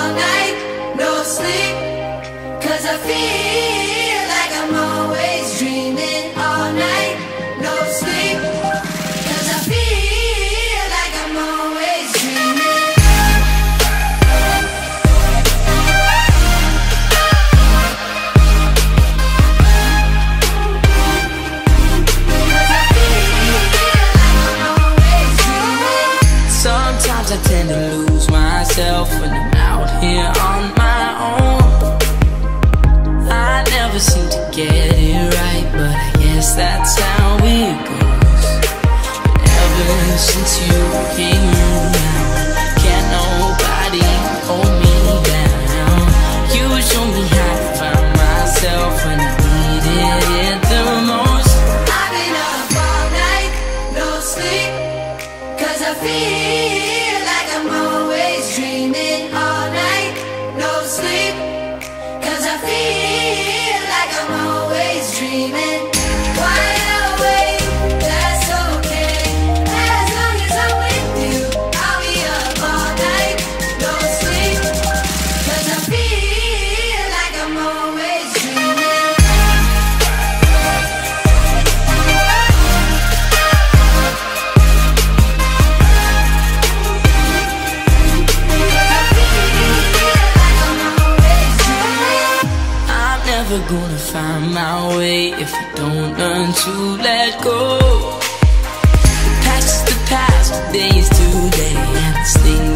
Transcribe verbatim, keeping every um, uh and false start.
all night, no sleep, 'cause I feel like I'm always dreaming. All night, no sleep, 'cause I feel like I'm always dreaming. Sometimes I tend to lose myself when I'm out here on my own. I never seem to get it right, but I guess that's how it goes. Ever since you came around, can't nobody hold me down. You show me how to find myself when I needed it the most. I've been up all night, no sleep, 'cause I feel like I'm always dreaming. All night, no sleep, 'cause I feel like I'm always dreaming. Wide awake, that's okay, as long as I'm with you. I'll be up all night, no sleep, 'cause I feel like I'm always dreaming. Never gonna find my way if I don't learn to let go. The past is the past, today is today, and this thing